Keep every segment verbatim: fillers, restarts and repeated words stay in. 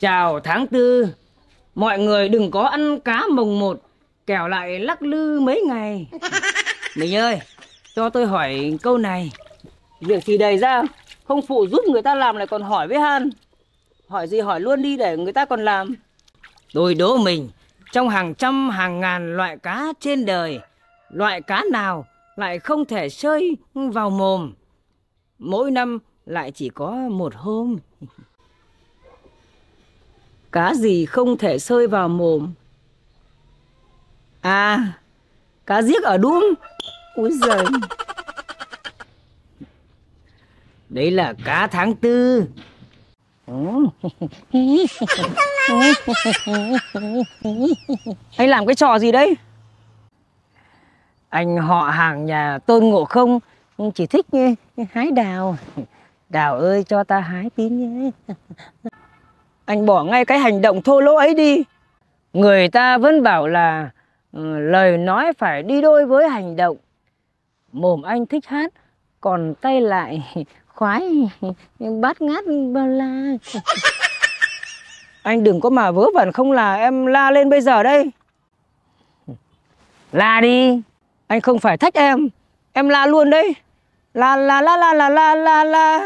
Chào tháng tư, mọi người đừng có ăn cá mồng một, kẻo lại lắc lư mấy ngày. Mình ơi, cho tôi hỏi câu này. Việc thì đầy ra, không phụ giúp người ta làm lại còn hỏi với han. Hỏi gì hỏi luôn đi để người ta còn làm. Tôi đố mình, trong hàng trăm hàng ngàn loại cá trên đời, loại cá nào lại không thể sơi vào mồm? Mỗi năm lại chỉ có một hôm. Cá gì không thể sơi vào mồm? À, cá giếc ở Đuông. Úi giời. Đấy là cá tháng tư. Anh làm cái trò gì đấy? Anh họ hàng nhà Tôn Ngộ Không chỉ thích hái đào. Đào ơi cho ta hái tí nhé. Anh bỏ ngay cái hành động thô lỗ ấy đi. Người ta vẫn bảo là uh, lời nói phải đi đôi với hành động. Mồm anh thích hát, còn tay lại khoái bát ngát bao la. Anh đừng có mà vớ vẩn không là em la lên bây giờ đây. La đi. Anh không phải thách em. Em la luôn đấy. La la la la la la la la.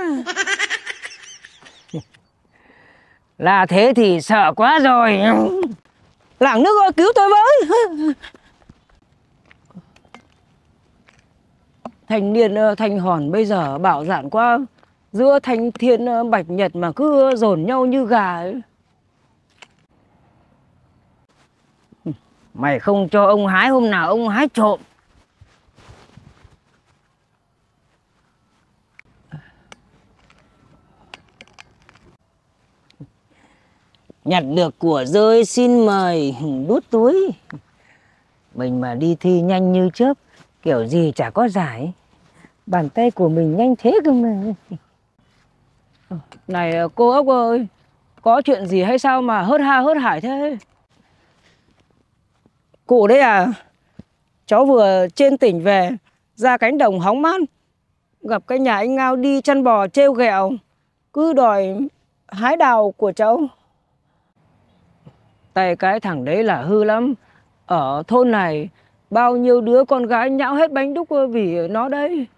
Là thế thì sợ quá rồi. Làng nước ơi cứu tôi với. Thanh niên Thanh Hòn bây giờ bảo dạn quá. Giữa thanh thiên bạch nhật mà cứ dồn nhau như gà ấy. Mày không cho ông hái hôm nào ông hái trộm. Nhặt được của rơi xin mời đút túi. Mình mà đi thi nhanh như chớp, kiểu gì chả có giải. Bàn tay của mình nhanh thế cơ mà. Này cô ốc ơi, có chuyện gì hay sao mà hớt ha hớt hải thế? Cụ đấy à? Cháu vừa trên tỉnh về, ra cánh đồng hóng mát, gặp cái nhà anh Ngao đi chăn bò trêu ghẹo, cứ đòi hái đào của cháu. Tay cái thằng đấy là hư lắm. Ở thôn này bao nhiêu đứa con gái nhão hết bánh đúc vì nó đấy.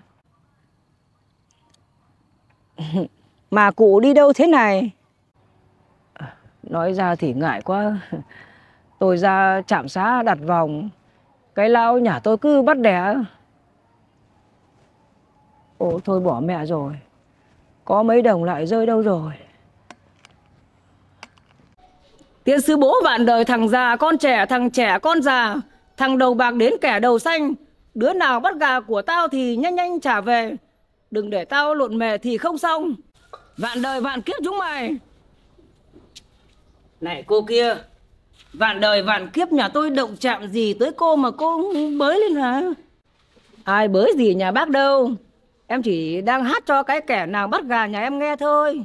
Mà cụ đi đâu thế này? Nói ra thì ngại quá. Tôi ra trạm xá đặt vòng, cái lão nhà tôi cứ bắt đẻ. Ồ thôi bỏ mẹ rồi. Có mấy đồng lại rơi đâu rồi? Tiên sư bố vạn đời thằng già con trẻ, thằng trẻ con già, thằng đầu bạc đến kẻ đầu xanh. Đứa nào bắt gà của tao thì nhanh nhanh trả về. Đừng để tao lộn mề thì không xong. Vạn đời vạn kiếp chúng mày. Này cô kia, vạn đời vạn kiếp nhà tôi động chạm gì tới cô mà cô bới lên hả? Ai bới gì nhà bác đâu. Em chỉ đang hát cho cái kẻ nào bắt gà nhà em nghe thôi.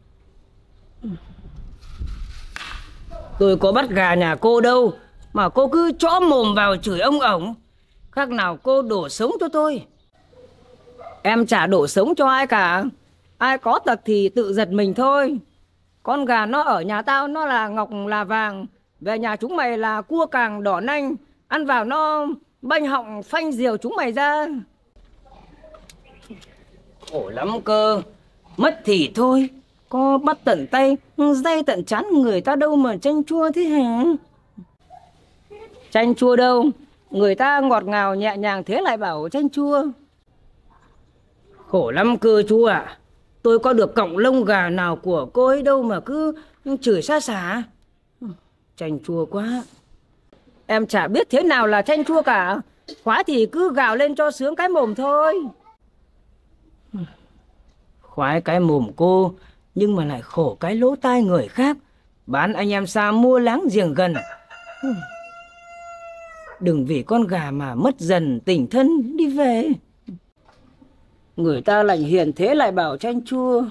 Tôi có bắt gà nhà cô đâu mà cô cứ chõ mồm vào chửi ông ổng. Khác nào cô đổ sống cho tôi. Em chả đổ sống cho ai cả. Ai có tật thì tự giật mình thôi. Con gà nó ở nhà tao nó là ngọc là vàng. Về nhà chúng mày là cua càng đỏ nanh. Ăn vào nó banh họng phanh diều chúng mày ra. Khổ lắm cơ. Mất thì thôi, có bắt tận tay day tận chán người ta đâu mà chanh chua thế hả? Chanh chua đâu, người ta ngọt ngào nhẹ nhàng thế lại bảo chanh chua. Khổ lắm cơ chú ạ. À. Tôi có được cọng lông gà nào của cô ấy đâu mà cứ chửi xa xả. Chanh chua quá. Em chả biết thế nào là chanh chua cả. Khoái thì cứ gào lên cho sướng cái mồm thôi. Khoái cái mồm cô, nhưng mà lại khổ cái lỗ tai người khác. Bán anh em xa mua láng giềng gần. Đừng vì con gà mà mất dần tình thân đi về. Người ta lành hiền thế lại bảo chanh chua.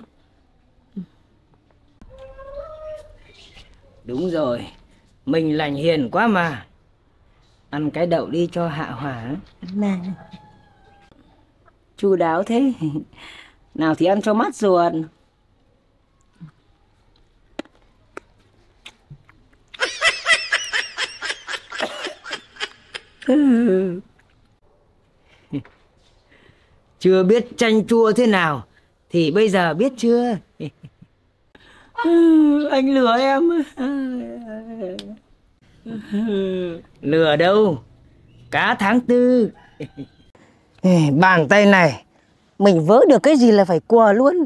Đúng rồi, mình lành hiền quá mà. Ăn cái đậu đi cho hạ hỏa. Chu đáo thế. Nào thì ăn cho mát ruột. Chưa biết chanh chua thế nào thì bây giờ biết chưa? Anh lừa em. Lừa đâu, cá tháng tư. Bàn tay này mình vớ được cái gì là phải quờ luôn.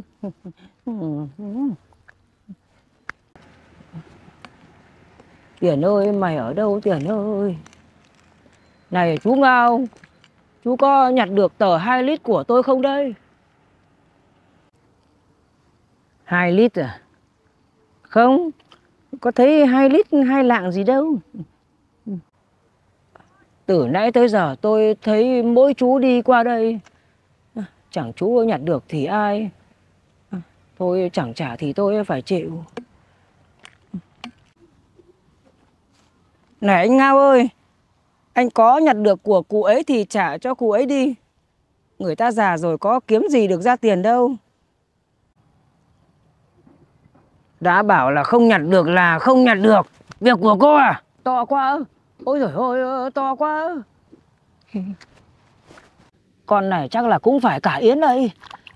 Tiền ơi, mày ở đâu Tiền ơi? Này chú Ngao, chú có nhặt được tờ hai lít của tôi không đây? Hai lít à? Không, có thấy hai lít hai lạng gì đâu. Từ nãy tới giờ tôi thấy mỗi chú đi qua đây, chẳng chú nhặt được thì ai. Thôi chẳng trả thì tôi phải chịu. Này anh Ngao ơi, anh có nhặt được của cụ ấy thì trả cho cụ ấy đi. Người ta già rồi có kiếm gì được ra tiền đâu. Đã bảo là không nhặt được là không nhặt được. Việc của cô à? To quá. Ôi giời ơi, to quá. Con này chắc là cũng phải cả Yến đây.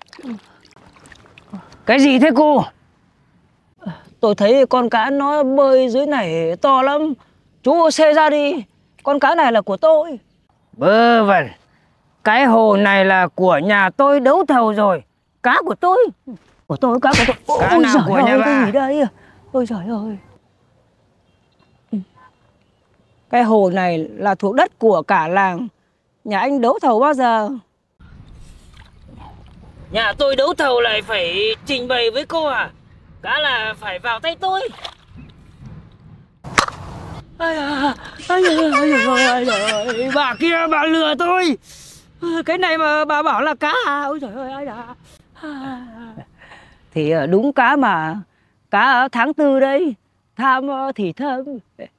Cái gì thế cô? Tôi thấy con cá nó bơi dưới này to lắm. Chú xê ra đi, con cá này là của tôi. Vớ vẩn, cái hồ này là của nhà tôi đấu thầu rồi. Cá của tôi. Của tôi, cá của tôi. Ôi, cá nào của nhà bà? Cái gì đây? Ôi trời ơi. Cái hồ này là thuộc đất của cả làng. Nhà anh đấu thầu bao giờ? Nhà tôi đấu thầu lại phải trình bày với cô à? Cá là phải vào tay tôi. Ai à, ai à, ai à, ai à, bà kia bà lừa tôi. Cái này mà bà bảo là cá à? Ôi trời ơi, ai à. Thì đúng cá mà. Cá tháng tư đây. Tham thì thơm.